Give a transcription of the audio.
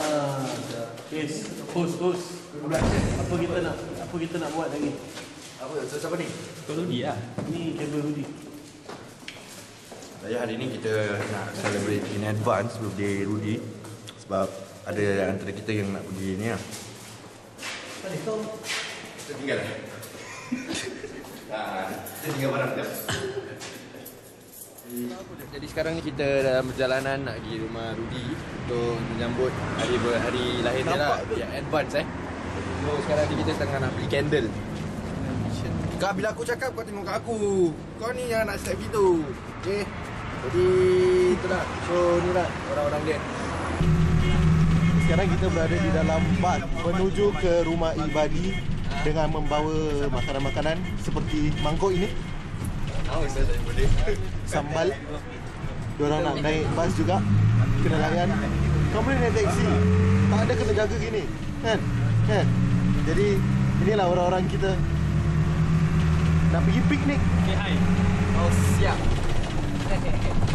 Yes, host. Apa kita nak buat lagi? Apa? Siapa ni? Kau Rudi lah. Ni kabel Rudi. Saya hari ni kita nak celebrate in advance birthday Rudi. Sebab ada antara kita yang nak pergi ni lah. Kita tinggal lah. Kita tinggal barang sekejap. Jadi sekarang ni kita dalam perjalanan nak pergi rumah Rudi untuk menyambut hari lahir dia lah. Ya, advance So sekarang ni kita tengah nak beli candle. Kak, bila aku cakap kau tengok kat aku. Kau ni yang nak step video. Okay. Jadi itulah. So ni lah orang-orang dia. Sekarang kita berada di dalam bas menuju ke rumah Ibadi dengan membawa makanan-makanan seperti mangkuk ini, sambal. Diorang nak naik bas juga, kena layan. Kau boleh naik taksi, tak ada kena jaga gini, kan? Jadi inilah orang-orang kita nak pergi piknik. Okay, hi. Oh, siap.